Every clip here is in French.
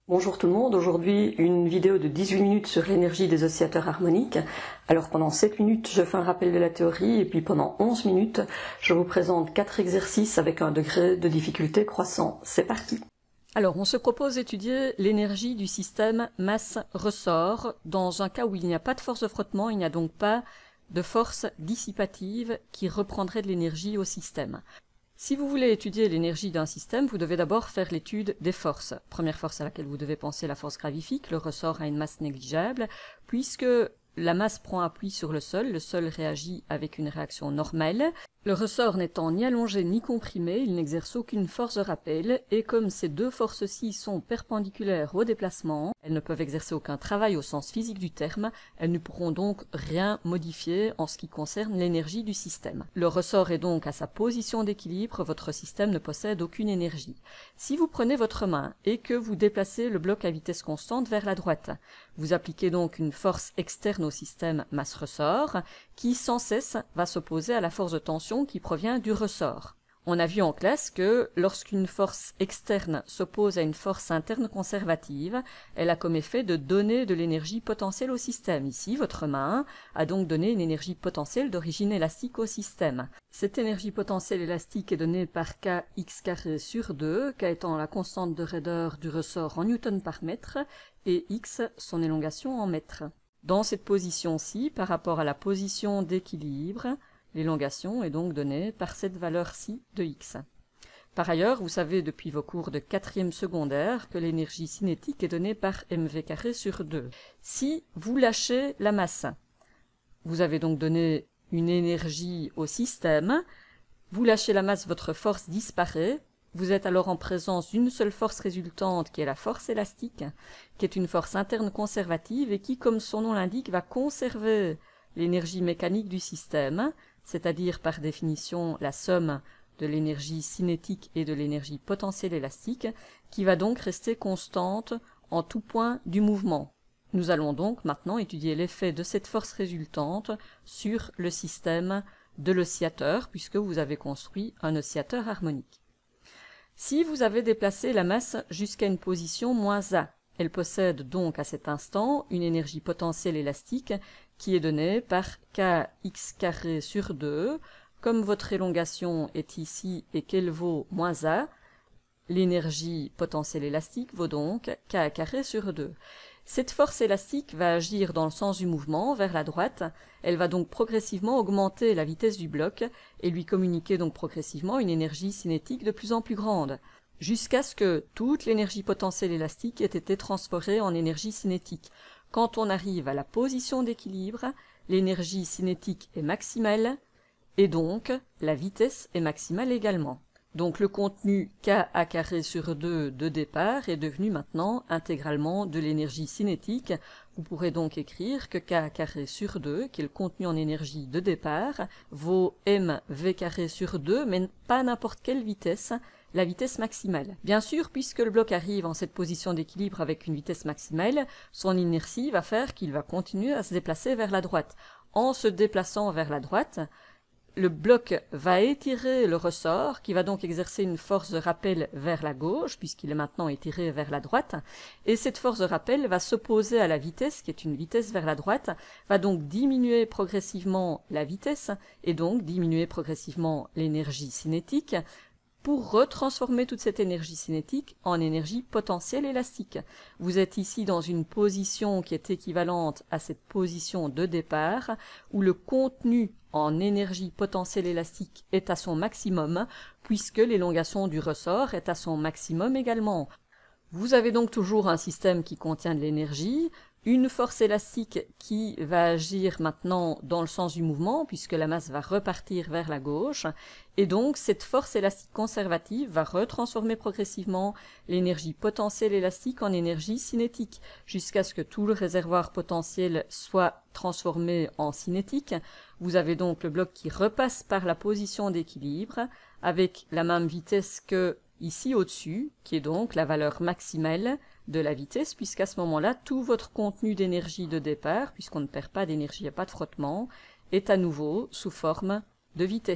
Bonjour tout le monde, aujourd'hui une vidéo de 18 minutes sur l'énergie des oscillateurs harmoniques. Alors pendant 7 minutes je fais un rappel de la théorie et puis pendant 11 minutes je vous présente 4 exercices avec un degré de difficulté croissant. C'est parti. Alors on se propose d'étudier l'énergie du système masse-ressort. Dans un cas où il n'y a pas de force de frottement, il n'y a donc pas de force dissipative qui reprendrait de l'énergie au système. Si vous voulez étudier l'énergie d'un système, vous devez d'abord faire l'étude des forces. Première force à laquelle vous devez penser, la force gravifique. Le ressort a une masse négligeable, puisque la masse prend appui sur le sol réagit avec une réaction normale. Le ressort n'étant ni allongé ni comprimé, il n'exerce aucune force de rappel, et comme ces deux forces-ci sont perpendiculaires au déplacement, elles ne peuvent exercer aucun travail au sens physique du terme, elles ne pourront donc rien modifier en ce qui concerne l'énergie du système. Le ressort est donc à sa position d'équilibre, votre système ne possède aucune énergie. Si vous prenez votre main et que vous déplacez le bloc à vitesse constante vers la droite, vous appliquez donc une force externe au système masse-ressort, qui sans cesse va s'opposer à la force de tension qui provient du ressort. On a vu en classe que lorsqu'une force externe s'oppose à une force interne conservative, elle a comme effet de donner de l'énergie potentielle au système. Ici, votre main a donc donné une énergie potentielle d'origine élastique au système. Cette énergie potentielle élastique est donnée par kx carré sur 2, k étant la constante de raideur du ressort en newton par mètre, et x son élongation en mètres. Dans cette position-ci, par rapport à la position d'équilibre, l'élongation est donc donnée par cette valeur-ci de x. Par ailleurs, vous savez depuis vos cours de 4e secondaire que l'énergie cinétique est donnée par mv carré sur 2. Si vous lâchez la masse, vous avez donc donné une énergie au système, vous lâchez la masse, votre force disparaît, vous êtes alors en présence d'une seule force résultante qui est la force élastique, qui est une force interne conservative et qui, comme son nom l'indique, va conserver l'énergie mécanique du système, c'est-à-dire par définition la somme de l'énergie cinétique et de l'énergie potentielle élastique, qui va donc rester constante en tout point du mouvement. Nous allons donc maintenant étudier l'effet de cette force résultante sur le système de l'oscillateur, puisque vous avez construit un oscillateur harmonique. Si vous avez déplacé la masse jusqu'à une position -A, elle possède donc à cet instant une énergie potentielle élastique qui est donnée par kx carré sur 2. Comme votre élongation est ici et qu'elle vaut -A, l'énergie potentielle élastique vaut donc k carré sur 2. Cette force élastique va agir dans le sens du mouvement, vers la droite. Elle va donc progressivement augmenter la vitesse du bloc et lui communiquer donc progressivement une énergie cinétique de plus en plus grande, jusqu'à ce que toute l'énergie potentielle élastique ait été transformée en énergie cinétique. Quand on arrive à la position d'équilibre, l'énergie cinétique est maximale et donc la vitesse est maximale également. Donc le contenu Ka carré sur 2 de départ est devenu maintenant intégralement de l'énergie cinétique. Vous pourrez donc écrire que K carré sur 2, qui est le contenu en énergie de départ, vaut mv carré sur 2, mais pas n'importe quelle vitesse, la vitesse maximale. Bien sûr, puisque le bloc arrive en cette position d'équilibre avec une vitesse maximale, son inertie va faire qu'il va continuer à se déplacer vers la droite. En se déplaçant vers la droite, le bloc va étirer le ressort, qui va donc exercer une force de rappel vers la gauche, puisqu'il est maintenant étiré vers la droite, et cette force de rappel va s'opposer à la vitesse, qui est une vitesse vers la droite, va donc diminuer progressivement la vitesse, et donc diminuer progressivement l'énergie cinétique, pour retransformer toute cette énergie cinétique en énergie potentielle élastique. Vous êtes ici dans une position qui est équivalente à cette position de départ, où le contenu en énergie potentielle élastique est à son maximum, puisque l'élongation du ressort est à son maximum également. Vous avez donc toujours un système qui contient de l'énergie, une force élastique qui va agir maintenant dans le sens du mouvement, puisque la masse va repartir vers la gauche, et donc cette force élastique conservative va retransformer progressivement l'énergie potentielle élastique en énergie cinétique, jusqu'à ce que tout le réservoir potentiel soit transformé en cinétique. Vous avez donc le bloc qui repasse par la position d'équilibre, avec la même vitesse que ici au-dessus, qui est donc la valeur maximale de la vitesse, puisqu'à ce moment-là, tout votre contenu d'énergie de départ, puisqu'on ne perd pas d'énergie, il n'y a pas de frottement, est à nouveau sous forme de vitesse.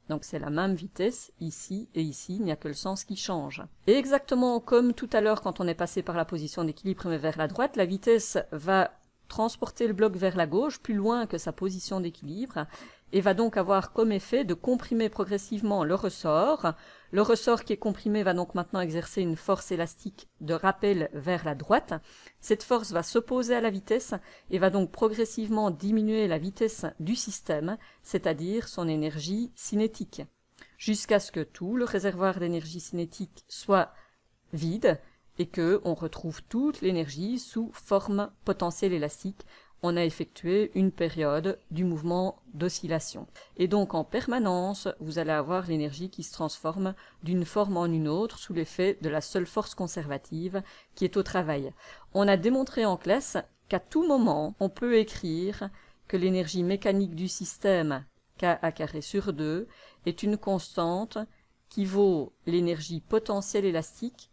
Donc c'est la même vitesse ici et ici, il n'y a que le sens qui change. Et exactement comme tout à l'heure quand on est passé par la position d'équilibre mais vers la droite, la vitesse va transporter le bloc vers la gauche, plus loin que sa position d'équilibre, et va donc avoir comme effet de comprimer progressivement le ressort. Le ressort qui est comprimé va donc maintenant exercer une force élastique de rappel vers la droite. Cette force va s'opposer à la vitesse et va donc progressivement diminuer la vitesse du système, c'est-à-dire son énergie cinétique, jusqu'à ce que tout le réservoir d'énergie cinétique soit vide et que on retrouve toute l'énergie sous forme potentielle élastique. On a effectué une période du mouvement d'oscillation. Et donc en permanence, vous allez avoir l'énergie qui se transforme d'une forme en une autre sous l'effet de la seule force conservative qui est au travail. On a démontré en classe qu'à tout moment, on peut écrire que l'énergie mécanique du système Ka² sur 2 est une constante qui vaut l'énergie potentielle élastique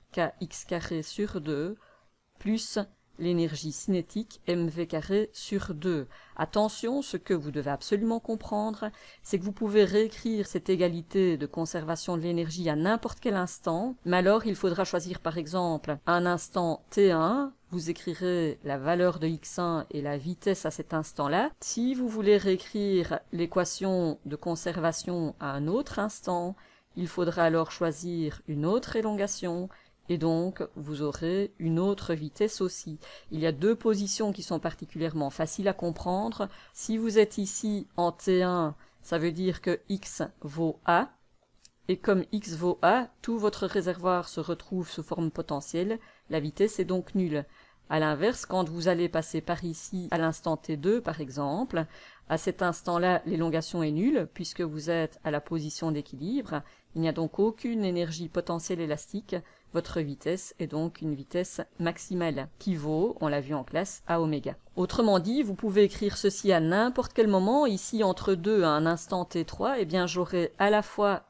Kx² sur 2 plus l'énergie cinétique mv² sur 2. Attention, ce que vous devez absolument comprendre, c'est que vous pouvez réécrire cette égalité de conservation de l'énergie à n'importe quel instant, mais alors il faudra choisir par exemple un instant t1, vous écrirez la valeur de x1 et la vitesse à cet instant-là. Si vous voulez réécrire l'équation de conservation à un autre instant, il faudra alors choisir une autre élongation, et donc vous aurez une autre vitesse aussi. Il y a deux positions qui sont particulièrement faciles à comprendre. Si vous êtes ici en T1, ça veut dire que x vaut a, et comme x vaut a, tout votre réservoir se retrouve sous forme potentielle, la vitesse est donc nulle. À l'inverse, quand vous allez passer par ici à l'instant T2 par exemple, à cet instant-là, l'élongation est nulle puisque vous êtes à la position d'équilibre. Il n'y a donc aucune énergie potentielle élastique. Votre vitesse est donc une vitesse maximale qui vaut, on l'a vu en classe, a oméga. Autrement dit, vous pouvez écrire ceci à n'importe quel moment. Ici, entre 2 à un instant T3, eh bien j'aurai à la fois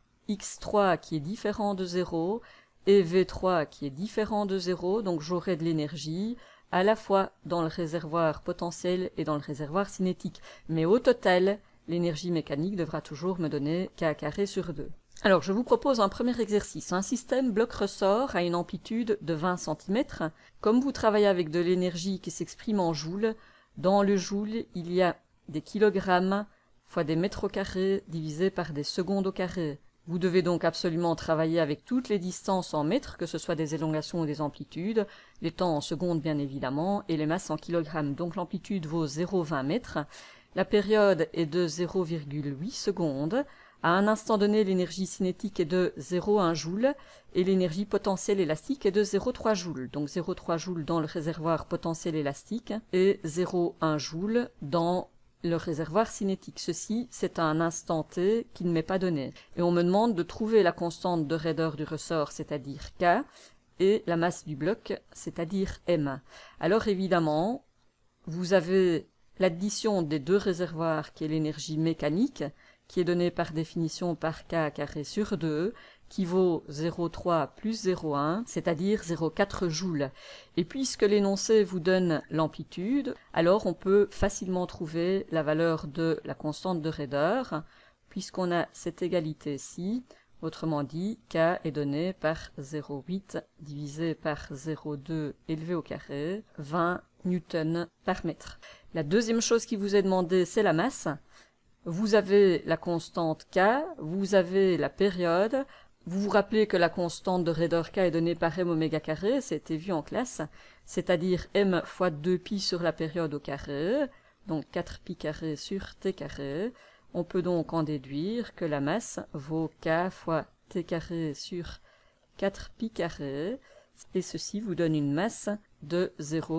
x3 qui est différent de 0 et v3 qui est différent de 0, donc j'aurai de l'énergie à la fois dans le réservoir potentiel et dans le réservoir cinétique. Mais au total, l'énergie mécanique devra toujours me donner K² sur 2. Alors, je vous propose un premier exercice. Un système bloc-ressort à une amplitude de 20 cm. Comme vous travaillez avec de l'énergie qui s'exprime en joules, dans le joule, il y a des kilogrammes fois des mètres au carré divisé par des secondes au carré. Vous devez donc absolument travailler avec toutes les distances en mètres, que ce soit des élongations ou des amplitudes, les temps en secondes bien évidemment, et les masses en kilogrammes. Donc l'amplitude vaut 0,20 mètres. La période est de 0,8 secondes. À un instant donné, l'énergie cinétique est de 0,1 joule et l'énergie potentielle élastique est de 0,3 joule. Donc 0,3 joule dans le réservoir potentiel élastique et 0,1 joule dans le réservoir cinétique. Ceci, c'est à un instant t qui ne m'est pas donné. Et on me demande de trouver la constante de raideur du ressort, c'est-à-dire K, et la masse du bloc, c'est-à-dire M. Alors évidemment, vous avez l'addition des deux réservoirs qui est l'énergie mécanique, qui est donnée par définition par K² sur 2, qui vaut 0,3 plus 0,1, c'est-à-dire 0,4 joules. Et puisque l'énoncé vous donne l'amplitude, alors on peut facilement trouver la valeur de la constante de raideur, puisqu'on a cette égalité-ci. Autrement dit, K est donné par 0,8 divisé par 0,2 élevé au carré, 20 newtons par mètre. La deuxième chose qui vous est demandée, c'est la masse. Vous avez la constante K, vous avez la période. Vous vous rappelez que la constante de raideur K est donnée par m oméga carré, c'était vu en classe, c'est-à-dire m fois 2pi sur la période au carré, donc 4pi carré sur t carré. On peut donc en déduire que la masse vaut K fois t carré sur 4pi carré, et ceci vous donne une masse de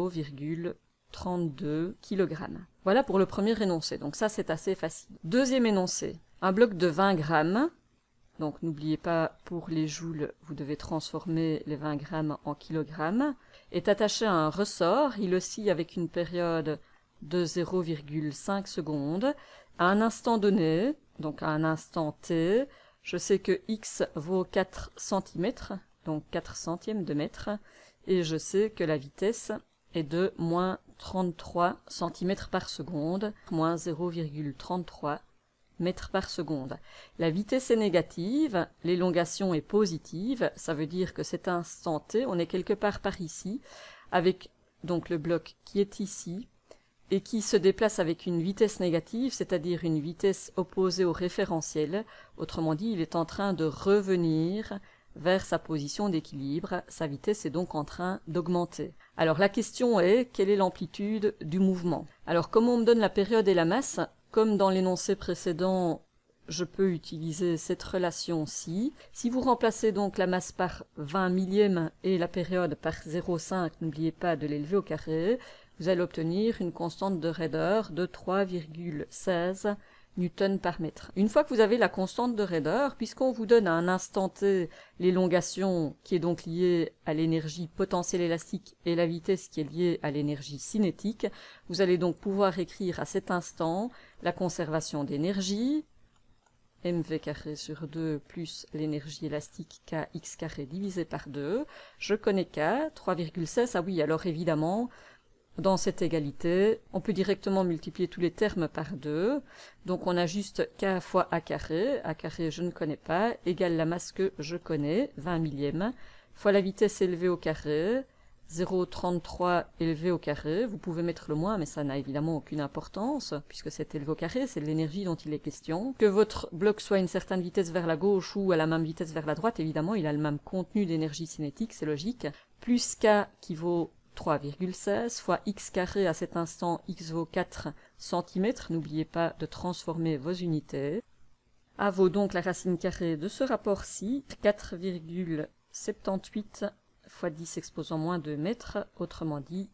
0,32 kg. Voilà pour le premier énoncé, donc ça c'est assez facile. Deuxième énoncé, un bloc de 20 grammes. Donc n'oubliez pas, pour les joules, vous devez transformer les 20 grammes en kilogrammes, est attaché à un ressort. Il oscille avec une période de 0,5 secondes. À un instant donné, donc à un instant t, je sais que x vaut 4 cm, donc 4 centièmes de mètre, et je sais que la vitesse est de moins 33 cm par seconde, moins 0,33 m². mètres par seconde. La vitesse est négative, l'élongation est positive, ça veut dire que cet instant t, on est quelque part par ici, avec donc le bloc qui est ici, et qui se déplace avec une vitesse négative, c'est-à-dire une vitesse opposée au référentiel. Autrement dit, il est en train de revenir vers sa position d'équilibre, sa vitesse est donc en train d'augmenter. Alors la question est, quelle est l'amplitude du mouvement? Alors comme on me donne la période et la masse, comme dans l'énoncé précédent, je peux utiliser cette relation-ci. Si vous remplacez donc la masse par 20 millièmes et la période par 0,5, n'oubliez pas de l'élever au carré, vous allez obtenir une constante de raideur de 3,16 newtons par mètre. Une fois que vous avez la constante de raideur, puisqu'on vous donne à un instant t l'élongation qui est donc liée à l'énergie potentielle élastique et la vitesse qui est liée à l'énergie cinétique, vous allez donc pouvoir écrire à cet instant la conservation d'énergie, mv carré sur 2 plus l'énergie élastique kx carré divisé par 2. Je connais k, 3,16, ah oui, alors évidemment, dans cette égalité, on peut directement multiplier tous les termes par 2. Donc on a juste k fois a carré je ne connais pas, égale la masse que je connais, 20 millièmes, fois la vitesse élevée au carré, 0,33 élevé au carré. Vous pouvez mettre le moins, mais ça n'a évidemment aucune importance, puisque c'est élevé au carré, c'est de l'énergie dont il est question. Que votre bloc soit à une certaine vitesse vers la gauche ou à la même vitesse vers la droite, évidemment, il a le même contenu d'énergie cinétique, c'est logique. Plus k qui vaut 3,16 fois x carré, à cet instant x vaut 4 cm, n'oubliez pas de transformer vos unités. A vaut donc la racine carrée de ce rapport-ci, 4,78 fois 10 exposant moins 2 mètres, autrement dit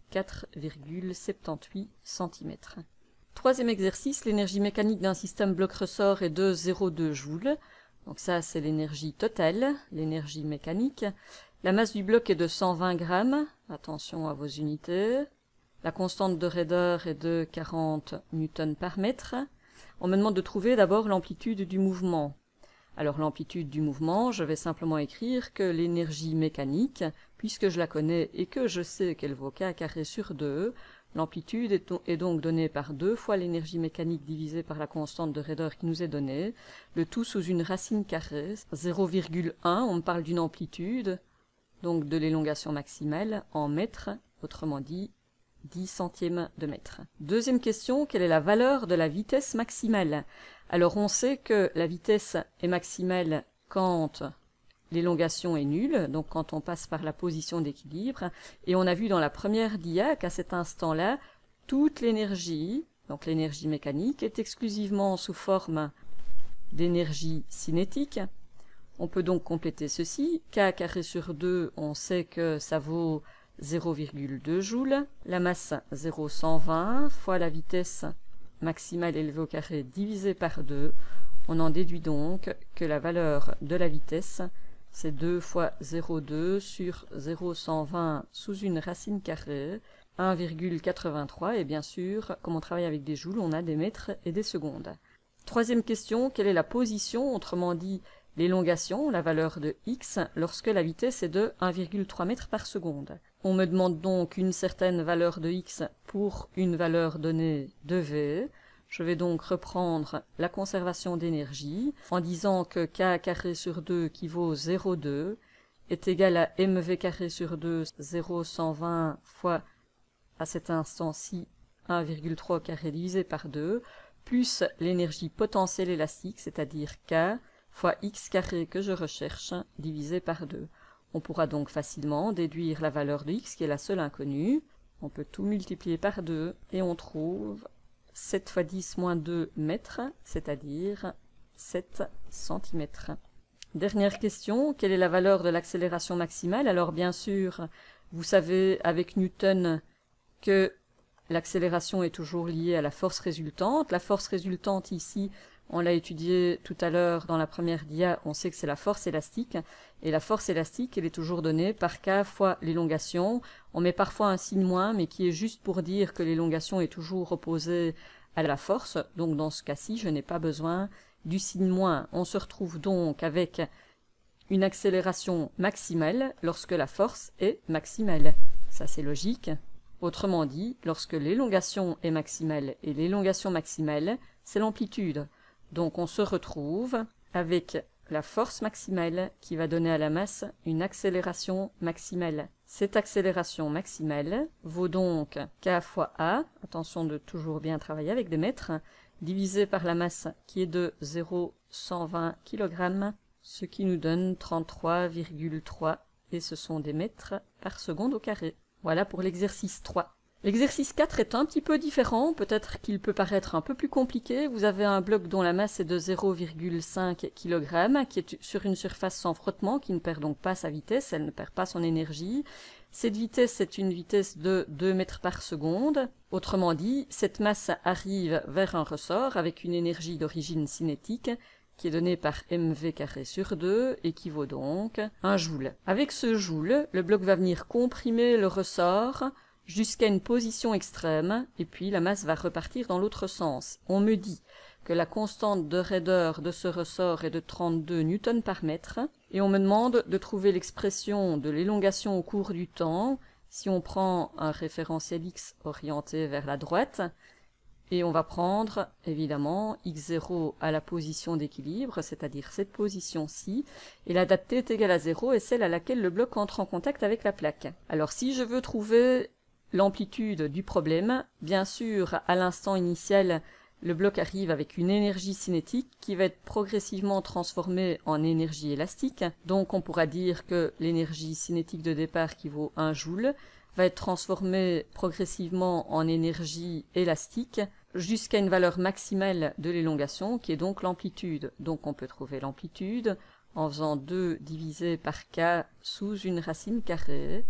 4,78 cm. Troisième exercice, l'énergie mécanique d'un système bloc-ressort est de 0,2 joules. Donc ça, c'est l'énergie totale, l'énergie mécanique. La masse du bloc est de 120 grammes, attention à vos unités. La constante de raideur est de 40 newtons par mètre. On me demande de trouver d'abord l'amplitude du mouvement. Alors l'amplitude du mouvement, je vais simplement écrire que l'énergie mécanique, puisque je la connais et que je sais qu'elle vaut k carré sur 2, l'amplitude est donc donnée par 2 fois l'énergie mécanique divisée par la constante de raideur qui nous est donnée, le tout sous une racine carrée, 0,1, on me parle d'une amplitude, donc de l'élongation maximale en mètres, autrement dit 10 centièmes de mètre. Deuxième question, quelle est la valeur de la vitesse maximale? Alors on sait que la vitesse est maximale quand l'élongation est nulle, donc quand on passe par la position d'équilibre, et on a vu dans la première dia qu'à cet instant-là, toute l'énergie, donc l'énergie mécanique, est exclusivement sous forme d'énergie cinétique. On peut donc compléter ceci. K carré sur 2, on sait que ça vaut 0,2 joules. La masse 0,120 fois la vitesse maximale élevée au carré divisée par 2. On en déduit donc que la valeur de la vitesse, c'est 2 fois 0,2 sur 0,120 sous une racine carrée, 1,83. Et bien sûr, comme on travaille avec des joules, on a des mètres et des secondes. Troisième question, quelle est la position, autrement dit l'élongation, la valeur de x, lorsque la vitesse est de 1,3 mètres par seconde. On me demande donc une certaine valeur de x pour une valeur donnée de v. Je vais donc reprendre la conservation d'énergie en disant que k carré sur 2 qui vaut 0,2 est égal à mv carré sur 2, 0,120 fois, à cet instant-ci, 1,3 carré divisé par 2, plus l'énergie potentielle élastique, c'est-à-dire k, fois x carré que je recherche, divisé par 2. On pourra donc facilement déduire la valeur de x, qui est la seule inconnue. On peut tout multiplier par 2, et on trouve 7 fois 10 moins 2 mètres, c'est-à-dire 7 cm. Dernière question, quelle est la valeur de l'accélération maximale? Alors bien sûr, vous savez avec Newton que l'accélération est toujours liée à la force résultante. La force résultante ici, on l'a étudié tout à l'heure dans la première dia, on sait que c'est la force élastique. Et la force élastique, elle est toujours donnée par k fois l'élongation. On met parfois un signe moins, mais qui est juste pour dire que l'élongation est toujours opposée à la force. Donc dans ce cas-ci, je n'ai pas besoin du signe moins. On se retrouve donc avec une accélération maximale lorsque la force est maximale. Ça c'est logique. Autrement dit, lorsque l'élongation est maximale et l'élongation maximale, c'est l'amplitude. Donc on se retrouve avec la force maximale qui va donner à la masse une accélération maximale. Cette accélération maximale vaut donc K fois A, attention de toujours bien travailler avec des mètres, divisé par la masse qui est de 0,120 kg, ce qui nous donne 33,3 et ce sont des mètres par seconde au carré. Voilà pour l'exercice 3. L'exercice 4 est un petit peu différent, peut-être qu'il peut paraître un peu plus compliqué. Vous avez un bloc dont la masse est de 0,5 kg, qui est sur une surface sans frottement, qui ne perd donc pas sa vitesse, elle ne perd pas son énergie. Cette vitesse est une vitesse de 2 mètres par seconde. Autrement dit, cette masse arrive vers un ressort avec une énergie d'origine cinétique, qui est donnée par mv carré sur 2, équivaut donc 1 joule. Avec ce joule, le bloc va venir comprimer le ressort jusqu'à une position extrême, et puis la masse va repartir dans l'autre sens. On me dit que la constante de raideur de ce ressort est de 32 newtons par mètre, et on me demande de trouver l'expression de l'élongation au cours du temps, si on prend un référentiel x orienté vers la droite, et on va prendre, évidemment, x0 à la position d'équilibre, c'est-à-dire cette position-ci, et la date t est égale à 0 est celle à laquelle le bloc entre en contact avec la plaque. Alors si je veux trouver l'amplitude du problème, bien sûr, à l'instant initial, le bloc arrive avec une énergie cinétique qui va être progressivement transformée en énergie élastique. Donc on pourra dire que l'énergie cinétique de départ qui vaut 1 joule va être transformée progressivement en énergie élastique jusqu'à une valeur maximale de l'élongation qui est donc l'amplitude. Donc on peut trouver l'amplitude en faisant 2 divisé par k sous une racine carrée,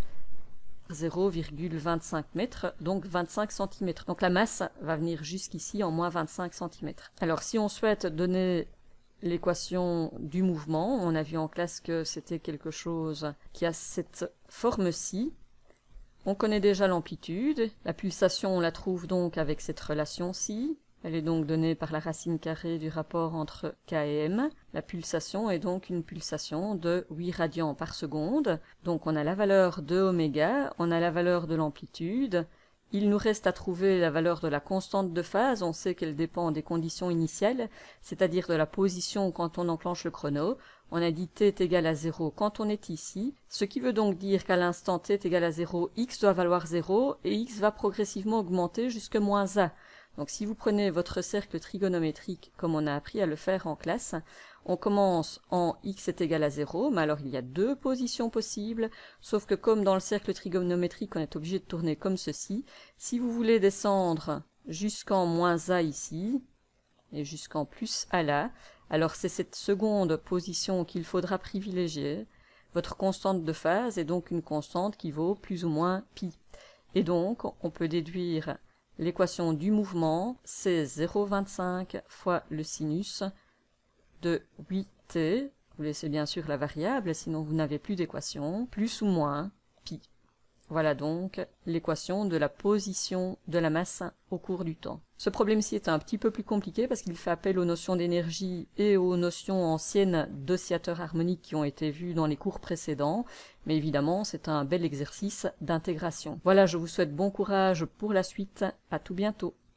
0,25 mètres, donc 25 cm. Donc la masse va venir jusqu'ici en moins 25 cm. Alors si on souhaite donner l'équation du mouvement, on a vu en classe que c'était quelque chose qui a cette forme-ci. On connaît déjà l'amplitude, la pulsation on la trouve donc avec cette relation-ci. Elle est donc donnée par la racine carrée du rapport entre K et M. La pulsation est donc une pulsation de 8 radians par seconde. Donc on a la valeur de oméga, on a la valeur de l'amplitude. Il nous reste à trouver la valeur de la constante de phase. On sait qu'elle dépend des conditions initiales, c'est-à-dire de la position quand on enclenche le chrono. On a dit t est égal à 0 quand on est ici, ce qui veut donc dire qu'à l'instant t est égal à 0, x doit valoir 0 et x va progressivement augmenter jusqu'à moins a. Donc si vous prenez votre cercle trigonométrique comme on a appris à le faire en classe, on commence en x est égal à 0, mais alors il y a 2 positions possibles, sauf que comme dans le cercle trigonométrique on est obligé de tourner comme ceci, si vous voulez descendre jusqu'en moins a ici, et jusqu'en plus a là, alors c'est cette seconde position qu'il faudra privilégier. Votre constante de phase est donc une constante qui vaut plus ou moins pi. Et donc on peut déduire l'équation du mouvement, c'est 0,25 fois le sinus de 8t, vous laissez bien sûr la variable, sinon vous n'avez plus d'équation, plus ou moins pi. Voilà donc l'équation de la position de la masse au cours du temps. Ce problème-ci est un petit peu plus compliqué parce qu'il fait appel aux notions d'énergie et aux notions anciennes d'oscillateurs harmoniques qui ont été vues dans les cours précédents, mais évidemment c'est un bel exercice d'intégration. Voilà, je vous souhaite bon courage pour la suite, à tout bientôt.